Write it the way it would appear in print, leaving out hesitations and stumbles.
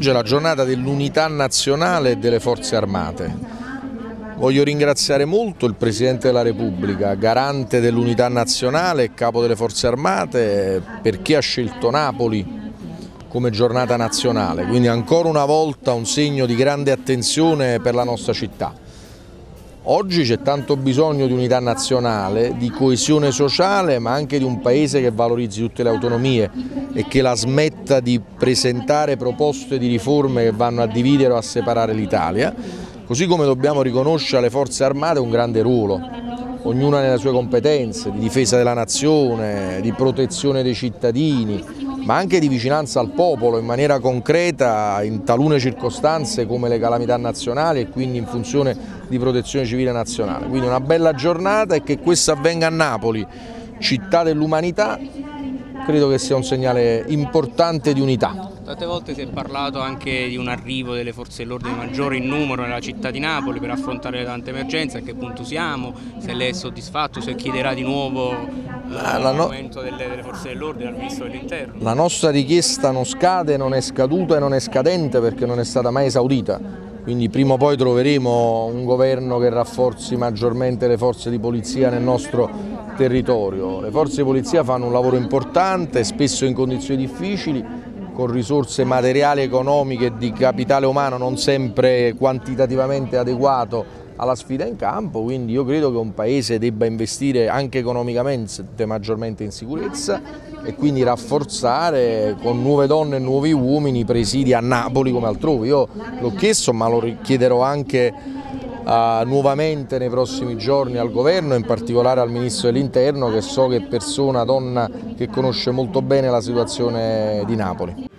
Oggi è la giornata dell'unità nazionale e delle forze armate. Voglio ringraziare molto il Presidente della Repubblica, garante dell'unità nazionale e capo delle forze armate, perché ha scelto Napoli come giornata nazionale, quindi ancora una volta un segno di grande attenzione per la nostra città. Oggi c'è tanto bisogno di unità nazionale, di coesione sociale, ma anche di un paese che valorizzi tutte le autonomie e che la smetta di presentare proposte di riforme che vanno a dividere o a separare l'Italia, così come dobbiamo riconoscere alle forze armate un grande ruolo, ognuna nelle sue competenze, di difesa della nazione, di protezione dei cittadini, ma anche di vicinanza al popolo in maniera concreta in talune circostanze come le calamità nazionali e quindi in funzione di protezione civile nazionale. Quindi una bella giornata, e che questo avvenga a Napoli, città dell'umanità, credo che sia un segnale importante di unità. Tante volte si è parlato anche di un arrivo delle forze dell'ordine maggiore in numero nella città di Napoli per affrontare le tante emergenze. A che punto siamo? Se lei è soddisfatto, se chiederà di nuovo l'aumento delle forze dell'ordine al Ministro dell'Interno? La nostra richiesta non scade, non è scaduta e non è scadente perché non è stata mai esaudita. Quindi prima o poi troveremo un governo che rafforzi maggiormente le forze di polizia nel nostro territorio. Le forze di polizia fanno un lavoro importante, spesso in condizioni difficili, con risorse materiali, economiche e di capitale umano non sempre quantitativamente adeguato alla sfida in campo, quindi io credo che un paese debba investire anche economicamente maggiormente in sicurezza e quindi rafforzare con nuove donne e nuovi uomini i presidi a Napoli come altrove. Io l'ho chiesto, ma lo chiederò anche nuovamente nei prossimi giorni al governo, in particolare al Ministro dell'Interno, che so che è persona, donna che conosce molto bene la situazione di Napoli.